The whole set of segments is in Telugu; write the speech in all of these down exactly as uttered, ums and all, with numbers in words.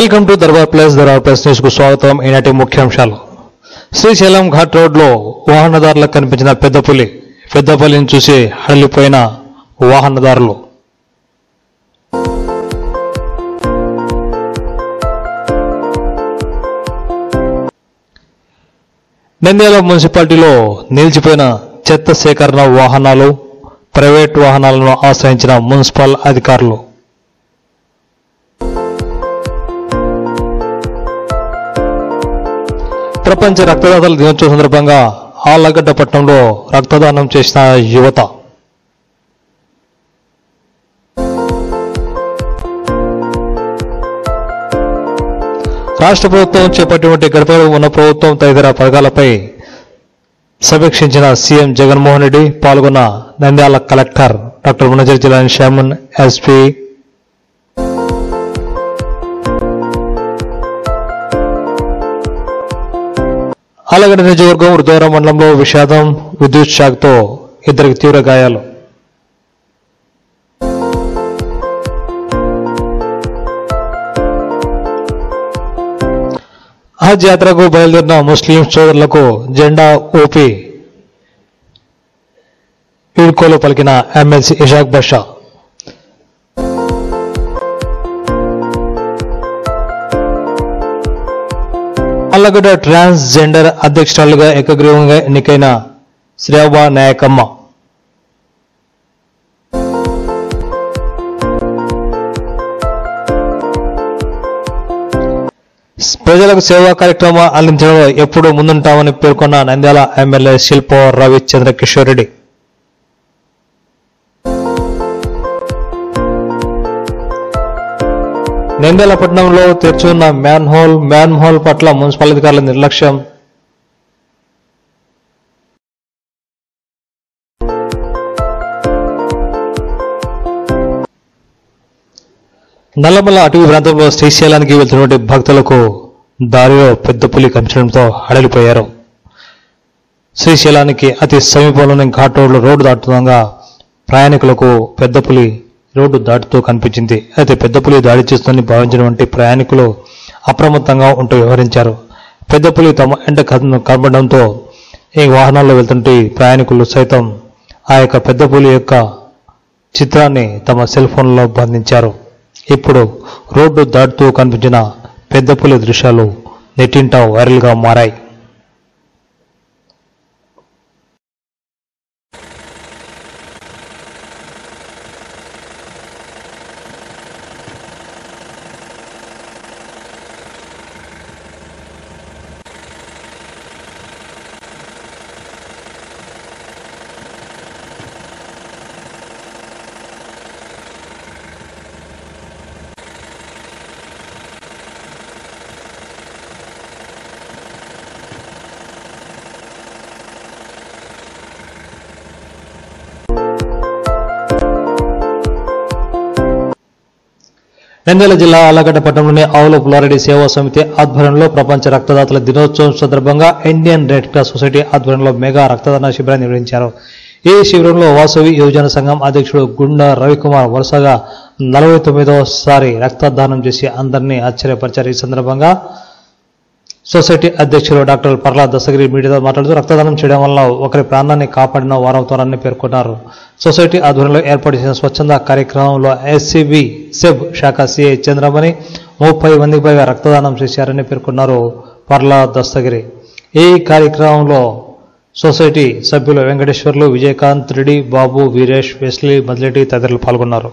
Welcome to Darbar plus Darbar plus news కు స్వాగతం. ఈనాటి ముఖ్యాంశాలు. శ్రీశైలం ఘాట్ రోడ్ లో వాహనదారులకు కనిపించిన పెద్ద పులి. పెద్ద పులిని చూసి హడలిపోయిన వాహనదారులు. నంద్యాల మున్సిపాలిటీలో నిలిచిపోయిన చెత్త సేకరణ వాహనాలు, ప్రైవేట్ వాహనాలను ఆశ్రయించిన మున్సిపల్ అధికారులు. ప్రపంచ రక్తదాతల దినోత్సవం సందర్భంగా ఆళ్లగడ్డ పట్టణంలో రక్తదానం చేసిన యువత. రాష్ట్ర ప్రభుత్వం చేపట్టినటువంటి గడపలో ఉన్న ప్రభుత్వం తదితర పథకాలపై సమీక్షించిన సీఎం జగన్మోహన్ రెడ్డి. పాల్గొన్న నంద్యాల కలెక్టర్ డాక్టర్ మునజర్ జిల్లాని శ్యామన్, ఎస్పీ ఆళ్లగడ్డ నియోజకవర్గం రుద్రవరం మండలంలో విషాదం. విద్యుత్ షాక్తో ఇద్దరికి తీవ్ర గాయాలు. హజ్ యాత్రకు బయలుదేరిన ముస్లిం సోదరులకు జెండా ఊపి వీడ్కోలు పలికిన MLC Ishaq Basha. Allagadda transgender అధ్యక్షురాలుగా ఏకగ్రీవంగా ఎన్నికైన శ్రేయబా నాయకమ్మ. ప్రజలకు సేవా కార్యక్రమం అందించడంలో ఎప్పుడూ ముందుంటామని పేర్కొన్న నంద్యాల ఎమ్మెల్యే శిల్ప రవిచంద్ర కిషోర్ రెడ్డి. నంద్యాల పట్టణంలో తెరిచి ఉన్న మ్యాన్ హోల్ మ్యాన్ హోల్ పట్ల మున్సిపల్ అధికారుల నిర్లక్ష్యం. నల్లమల్ల అటవీ ప్రాంతంలో శ్రీశైలానికి వెళ్తున్నటువంటి భక్తులకు దారిలో పెద్ద పులి కనిపించడంతో హడలిపోయారు. శ్రీశైలానికి అతి సమీపంలోని ఘాట్ రోడ్లు రోడ్డు దాటుతుండగా ప్రయాణికులకు పెద్ద పులి రోడ్డు దాటుతూ కనిపించింది. అయితే పెద్ద పులి దాడి చేస్తుందని భావించినటువంటి ప్రయాణికులు అప్రమత్తంగా ఉంటూ వ్యవహరించారు. పెద్ద పులి తమ ఎంట కనబడంతో ఈ వాహనాల్లో వెళ్తుంటే ప్రయాణికులు సైతం ఆ యొక్క పెద్ద పులి యొక్క చిత్రాన్ని తమ సెల్ ఫోన్లో బంధించారు. ఇప్పుడు రోడ్డు దాటుతూ కనిపించిన పెద్ద పులి దృశ్యాలు నెట్టింట వైరల్గా మారాయి. నంద్యాల జిల్లా ఆళ్లగడ్డ పట్టణంలోని ఆవుల పుల్లారెడ్డి సేవా సమితి ఆధ్వర్యంలో ప్రపంచ రక్తదాతల దినోత్సవం సందర్భంగా ఇండియన్ రెడ్ క్రాస్ సొసైటీ ఆధ్వర్యంలో మెగా రక్తదాన శిబిరాన్ని నిర్వహించారు. ఈ శిబిరంలో వాసవి యువజన సంఘం అధ్యక్షుడు గుండా రవికుమార్ వరుసగా నలభై తొమ్మిదవసారి రక్తదానం చేసి అందరినీ ఆశ్చర్యపరిచారు. ఈ సందర్భంగా సొసైటీ అధ్యక్షుడు డాక్టర్ పర్లా దస్తగిరి మీడియాతో మాట్లాడుతూ రక్తదానం చేయడం వల్ల ఒకరి ప్రాణాన్ని కాపాడిన వారవుతారని పేర్కొన్నారు. సొసైటీ ఆధ్వర్యంలో ఏర్పాటు చేసిన స్వచ్ఛంద కార్యక్రమంలో ఎస్సీబీ సెబ్ శాఖ సిఐ చంద్రమణి ముప్పై మందికి పైగా రక్తదానం చేశారని పేర్కొన్నారు పర్లా దస్తగిరి. ఈ కార్యక్రమంలో సొసైటీ సభ్యులు వెంకటేశ్వర్లు, విజయకాంత్ రెడ్డి, బాబు, వీరేష్, వెస్లీ, మదిలెడ్డి తదితరులు పాల్గొన్నారు.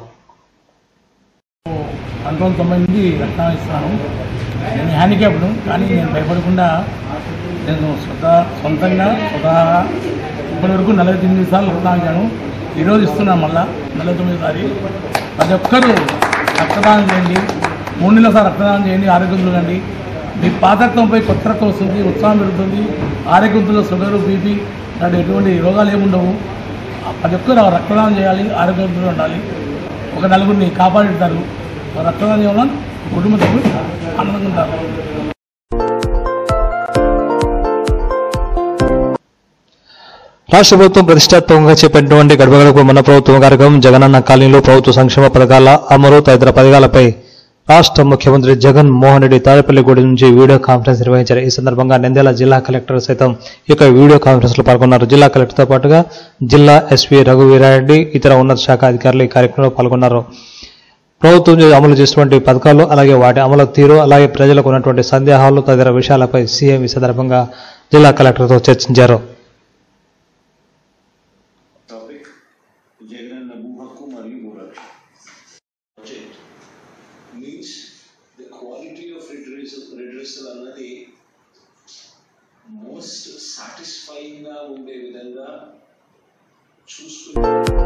నేను హ్యాండిక్యాప్ను, కానీ నేను భయపడకుండా నేను స్వతహా సొంతంగా స్వతహా ఇప్పటి వరకు నలభై తొమ్మిది సార్లు రక్తదానం. ఈరోజు ఇస్తున్నాను మళ్ళా నలభై తొమ్మిది సారి. ప్రతి ఒక్కరూ రక్తదానం చేయండి. మూడు నెలల సార్ రక్తదానం చేయండి. ఆరోగ్యంతో కండి. మీ పాత రక్తంపై కొత్త రక్తం వస్తుంది, ఉత్సాహం పెరుగుతుంది. ఆరోగ్యంతో షుగరు, బీపీ లాంటి ఎటువంటి రోగాలు ఏముండవు. ప్రతి ఒక్కరు రక్తదానం చేయాలి, ఆరోగ్యంతో ఉండాలి. ఒక నలుగురిని కాపాడుతారు. రక్తదానం చేయడం కుటుంబ సభ్యులు ఆనందంగా ఉంటారు. రాష్ట్ర ప్రభుత్వం ప్రతిష్టాత్మకంగా చేపట్టినటువంటి గడప గడపకు మన ప్రభుత్వం కార్యక్రమం, జగనన్న కాలనీలో ప్రభుత్వ సంక్షేమ పథకాల అమలు తదితర పథకాలపై రాష్ట్ర ముఖ్యమంత్రి జగన్ మోహన్ రెడ్డి తాడేపల్లిగూడెం నుంచి వీడియో కాన్ఫరెన్స్ నిర్వహించారు. ఈ సందర్భంగా నంద్యాల జిల్లా కలెక్టర్ సైతం ఈ వీడియో కాన్ఫరెన్స్ లో పాల్గొన్నారు. జిల్లా కలెక్టర్తో పాటుగా జిల్లా ఎస్పీ రఘువీరారెడ్డి ఇతర ఉన్నత శాఖ అధికారులు ఈ కార్యక్రమంలో పాల్గొన్నారు. ప్రభుత్వం అమలు చేసినటువంటి పథకాలు, అలాగే వాటి అమలు తీరు, అలాగే ప్రజలకు ఉన్నటువంటి సందేహాలు తదితర విషయాలపై సీఎం ఈ సందర్భంగా జిల్లా కలెక్టర్తో చర్చించారు. means the quality of redressal, redressal అన్నది మోస్ట్ సాటిస్ఫైయింగ్ గా ఉండే విధంగా చూసుకుని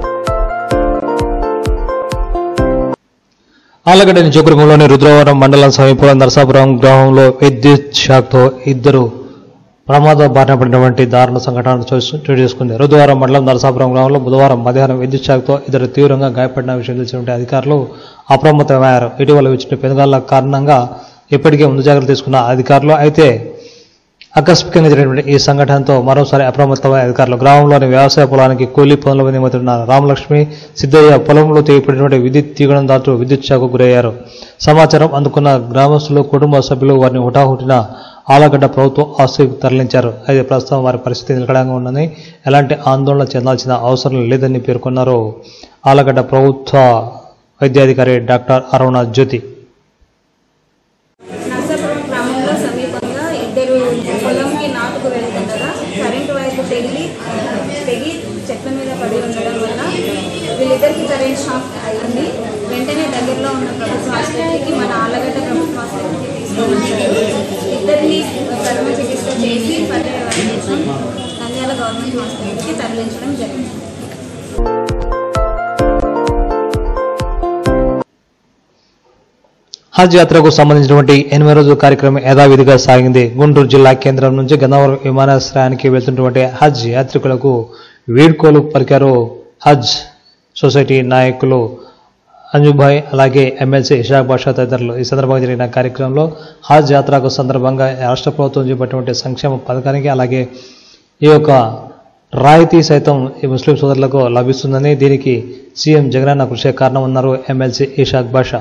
ఆలగడ్డ నియోజకవర్గంలోని రుద్రవరం మండలం సమీపంలో నరసాపురం గ్రామంలో విద్యుత్ షాక్తో ఇద్దరు ప్రమాద బారిన పడినటువంటి దారుణ సంఘటన చోటు చేసుకుంది. రుద్రవరం మండలం నరసాపురం గ్రామంలో బుధవారం మధ్యాహ్నం విద్యుత్ షాక్తో ఇద్దరు తీవ్రంగా గాయపడిన విషయం తెలిసినటువంటి అధికారులు అప్రమత్తమయ్యారు. ఇటీవల వచ్చిన పెనుగాళ్ల కారణంగా ఇప్పటికే ముందు జాగ్రత్త తీసుకున్న అధికారులు అయితే ఆకస్మికంగా జరిగినటువంటి ఈ సంఘటనతో మరోసారి అప్రమత్తమైన అధికారులు గ్రామంలోని వ్యవసాయ పొలానికి కూలీ పనుల నిమిత్తున్న రామలక్ష్మి సిద్ధయ్య పొలంలో తెగిపడినటువంటి విద్యుత్ తీగడం దాటు విద్యుత్ షాకు గురయ్యారు. సమాచారం అందుకున్న గ్రామస్తులు, కుటుంబ సభ్యులు వారిని హుటాహుటిన ఆలగడ్డ ప్రభుత్వ ఆసుపత్రికి తరలించారు. అయితే ప్రస్తుతం వారి పరిస్థితి నిలకడంగా ఉందని, ఎలాంటి ఆందోళన చెందాల్సిన అవసరం లేదని పేర్కొన్నారు ఆలగడ్డ ప్రభుత్వ వైద్యాధికారి డాక్టర్ అరుణ జ్యోతి. నరసాపురం గ్రామంలో సమీపంగా ఇద్దరు పొలంకి నాటుకు వెళ్తుండగా కరెంటు వైర్లు తెగి తెగి చెట్ల మీద పడి ఉండడం వల్ల వీళ్ళిద్దరికి కరెంట్ షాక్ అయింది. వెంటనే దగ్గరలో ఉన్న ప్రభుత్వ ఆసుపత్రికి, మన ఆలగడ్డ ప్రభుత్వ ఆసుపత్రికి తీసుకువచ్చారు. ఇద్దరిని ప్రథమ చికిత్స చేసి ఫర్దర్ ఎవాల్యుయేషన్ నంద్యాల గవర్నమెంట్ హాస్పిటల్కి తరలించడం జరిగింది. హజ్ యాత్రకు సంబంధించినటువంటి ఎనిమిది రోజుల కార్యక్రమం యథావిధిగా సాగింది. గుంటూరు జిల్లా కేంద్రం నుంచి గన్నవరం విమానాశ్రయానికి వెళ్తున్నటువంటి హజ్ యాత్రికులకు వీడ్కోలు పలికారు హజ్ సొసైటీ నాయకులు అంజుభాయ్, అలాగే ఎమ్మెల్సీ ఇషాక్ బాషా తదితరులు. ఈ సందర్భంగా జరిగిన కార్యక్రమంలో హజ్ యాత్రకు సందర్భంగా రాష్ట్ర ప్రభుత్వం చేపట్టినటువంటి సంక్షేమ పథకానికి, అలాగే ఈ యొక్క రాయితీ సైతం ఈ ముస్లిం సోదరులకు లభిస్తుందని, దీనికి సీఎం జగనన్న కృషి కారణమన్నారు ఎమ్మెల్సీ ఇషాక్ బాషా.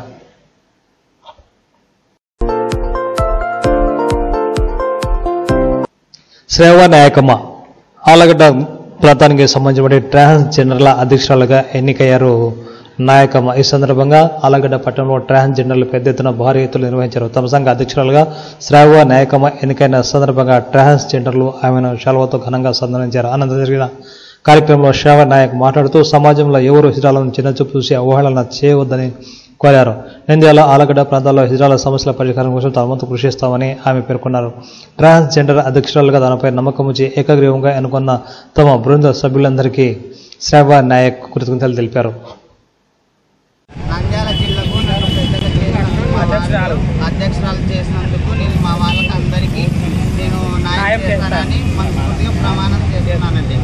శ్రేవ నాయకమ్మ ఆలగడ్డ ప్రాంతానికి సంబంధించిన ట్రాన్స్జెండర్ల అధ్యక్షురాలుగా ఎన్నికయ్యారు నాయకమ్మ. ఈ సందర్భంగా ఆలగడ్డ పట్టణంలో ట్రాన్స్జెండర్లు పెద్ద ఎత్తున భారీ ఎత్తులు నిర్వహించారు. తమ సంఘ అధ్యక్షురాలుగా శ్రావ నాయకమ్మ ఎన్నికైన సందర్భంగా ట్రాన్స్జెండర్లు ఆమెను శాలువాతో ఘనంగా సన్మానించారు. అనంతరం జరిగిన కార్యక్రమంలో శ్రావ నాయక్ మాట్లాడుతూ సమాజంలో ఎవరు హిజ్రాలను చిన్నచూపు చూసి అవహేళన చేయవద్దని కోరారు. నంద్యాల, ఆలగడ్డ ప్రాంతాల్లో హిజ్రాల సమస్యల పరిష్కారం కోసం తమ వంతు కృషి చేస్తామని ఆమె పేర్కొన్నారు. ట్రాన్స్జెండర్ అధ్యక్షురాలుగా తనపై నమ్మకం ఉంచి ఏకగ్రీవంగా ఎన్నుకున్న తమ బృంద సభ్యులందరికీ శ్రావ నాయక్ కృతజ్ఞతలు తెలిపారు. నంద్యాల జిల్లాకు నన్ను పెద్దగా అధ్యక్షురాలు చేసినందుకు నేను మా వాళ్ళకి అందరికీ నేను న్యాయం చేస్తానని మనస్ఫూర్తిగా ప్రమాణం చేస్తున్నానండి.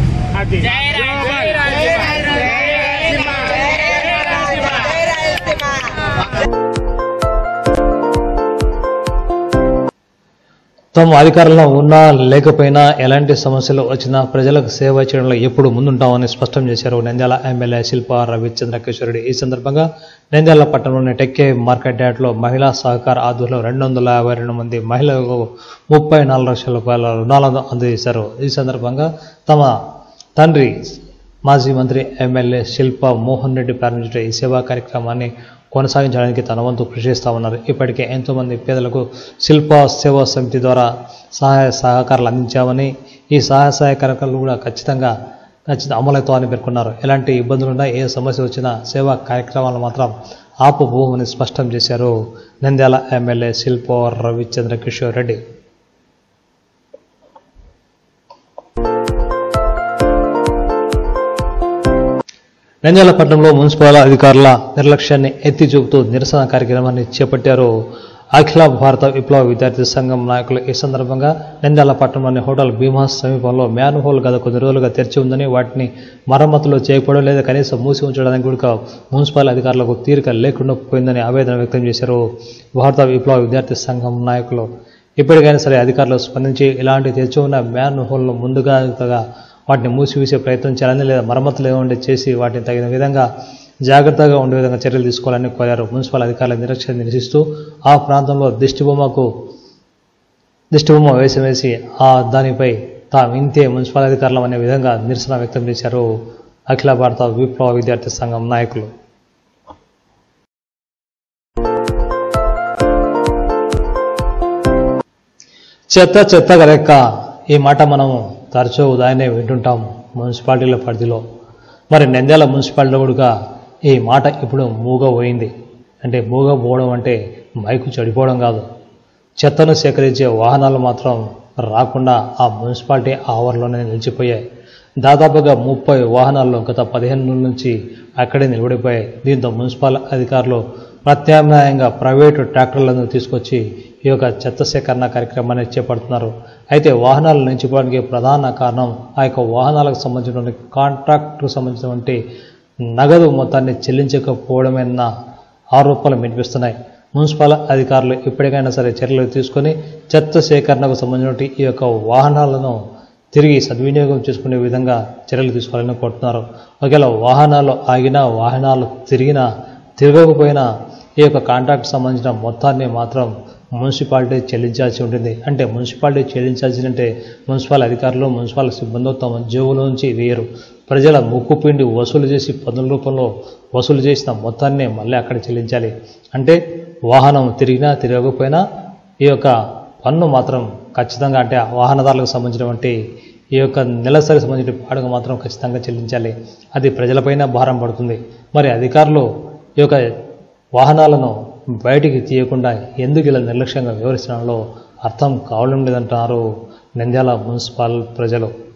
తాము అధికారంలో ఉన్నా లేకపోయినా ఎలాంటి సమస్యలు వచ్చినా ప్రజలకు సేవ చేయడంలో ఎప్పుడు ముందుంటామని స్పష్టం చేశారు నంద్యాల ఎమ్మెల్యే శిల్పా రవిచంద్ర కిషోరెడ్డి. ఈ సందర్భంగా నంద్యాల పట్టణంలోని టెక్కే మార్కెట్ యార్డ్లో మహిళా సహకార ఆధ్వర్యంలో రెండు వందల యాభై రెండు మంది మహిళలకు ముప్పై నాలుగు లక్షల రూపాయల రుణాలను అందజేశారు. ఈ సందర్భంగా తమ తండ్రి మాజీ మంత్రి ఎమ్మెల్యే శిల్పా మోహన్ రెడ్డి ప్రారంభించిన ఈ సేవా కార్యక్రమాన్ని కొనసాగించడానికి తన వంతు కృషి చేస్తామన్నారు. ఇప్పటికే ఎంతోమంది పేదలకు శిల్పా సేవా సమితి ద్వారా సహాయ సహకారాలు అందించామని, ఈ సహాయ సహకారాలు కూడా ఖచ్చితంగా ఖచ్చితంగా అమలవుతామని పేర్కొన్నారు. ఎలాంటి ఇబ్బందులున్నా, ఏ సమస్య వచ్చినా సేవా కార్యక్రమాలు మాత్రం ఆపబోమని స్పష్టం చేశారు నంద్యాల ఎమ్మెల్యే శిల్పా రవిచంద్ర కిషోర్ రెడ్డి. నంద్యాల పట్టణంలో మున్సిపల్ అధికారుల నిర్లక్ష్యాన్ని ఎత్తి చూపుతూ నిరసన కార్యక్రమాన్ని చేపట్టారు అఖిల భారత విప్లవ విద్యార్థి సంఘం నాయకులు. ఈ సందర్భంగా నంద్యాల పట్టణంలోని హోటల్ భీమాస్ సమీపంలో మ్యాన్ హోల్ గత కొద్ది రోజులుగా తెరిచి ఉందని, వాటిని మరమ్మతులు చేయకపోవడం లేదా కనీసం మూసి ఉంచడానికి కూడా మున్సిపల్ అధికారులకు తీరిక లేకుండా పోయిందని ఆవేదన వ్యక్తం చేశారు భారత విప్లవ విద్యార్థి సంఘం నాయకులు. ఇప్పటికైనా సరే అధికారులు స్పందించి ఇలాంటి తెరిచి ఉన్న మ్యాన్ హోల్ను ముందుగా వాటిని మూసివేసే ప్రయత్నం చేయాలని, లేదా మరమ్మతులు ఏమంటే చేసి వాటిని తగిన విధంగా జాగ్రత్తగా ఉండే విధంగా చర్యలు తీసుకోవాలని కోరారు. మున్సిపల్ అధికారుల నిర్లక్ష్యం నిరసిస్తూ ఆ ప్రాంతంలో దిష్టిబొమ్మకు దిష్టిబొమ్మ వేసి వేసి ఆ దానిపై తాము ఇంతే మున్సిపల్ అధికారులం అనే విధంగా నిరసన వ్యక్తం చేశారు అఖిల భారత విప్లవ విద్యార్థి సంఘం నాయకులు. చెత్త చెత్తగా లెక్క ఈ మాట మనము తరచూ ఉదయాన్నే వింటుంటాం మున్సిపాలిటీల పరిధిలో. మరి నంద్యాల మున్సిపాలిటీలో కూడా ఈ మాట ఇప్పుడు మూగపోయింది. అంటే మూగపోవడం అంటే మైకు చెడిపోవడం కాదు, చెత్తను సేకరించే వాహనాలు మాత్రం రాకుండా ఆ మున్సిపాలిటీ ఆవరణలోనే నిలిచిపోయాయి. దాదాపుగా ముప్పై వాహనాల్లో గత పదిహేను నెలల నుంచి అక్కడే నిలబడిపోయాయి. దీంతో మున్సిపల్ అధికారులు ప్రత్యామ్నాయంగా ప్రైవేటు ట్రాక్టర్లను తీసుకొచ్చి ఈ యొక్క చెత్త సేకరణ కార్యక్రమాన్ని చేపడుతున్నారు. అయితే వాహనాలు నిలిచిపోవడానికి ప్రధాన కారణం ఆ యొక్క వాహనాలకు సంబంధించినటువంటి కాంట్రాక్టుకు సంబంధించినటువంటి నగదు మొత్తాన్ని చెల్లించకపోవడమేన్న ఆరోపణలు వినిపిస్తున్నాయి. మున్సిపల్ అధికారులు ఇప్పటికైనా సరే చర్యలు తీసుకొని చెత్త సేకరణకు సంబంధించినటువంటి ఈ యొక్క వాహనాలను తిరిగి సద్వినియోగం చేసుకునే విధంగా చర్యలు తీసుకోవాలని కోరుతున్నారు. ఒకవేళ వాహనాలు ఆగినా వాహనాలు తిరిగినా తిరగకపోయినా ఈ యొక్క కాంట్రాక్ట్ సంబంధించిన మొత్తాన్ని మాత్రం మున్సిపాలిటీ చెల్లించాల్సి ఉంటుంది. అంటే మున్సిపాలిటీ చెల్లించాల్సి అంటే మున్సిపల్ అధికారులు మున్సిపల్ సిబ్బంది తమ జేబుల నుంచి వేయరు. ప్రజల ముక్కు పిండి వసూలు చేసి పన్నుల రూపంలో వసూలు చేసిన మొత్తాన్ని మళ్ళీ అక్కడ చెల్లించాలి. అంటే వాహనం తిరిగినా తిరగకపోయినా ఈ యొక్క పన్ను మాత్రం ఖచ్చితంగా అంటే వాహనదారులకు సంబంధించినటువంటి ఈ యొక్క నెలసరి సంబంధించిన పాడుగ మాత్రం ఖచ్చితంగా చెల్లించాలి. అది ప్రజలపైన భారం పడుతుంది. మరి అధికారులు ఈ యొక్క వాహనాలను బయటికి తీయకుండా ఎందుకు ఇలా నిర్లక్ష్యంగా వ్యవహరిస్తున్నారో అర్థం కావడం లేదంటున్నారు నంద్యాల మున్సిపల్ ప్రజలు.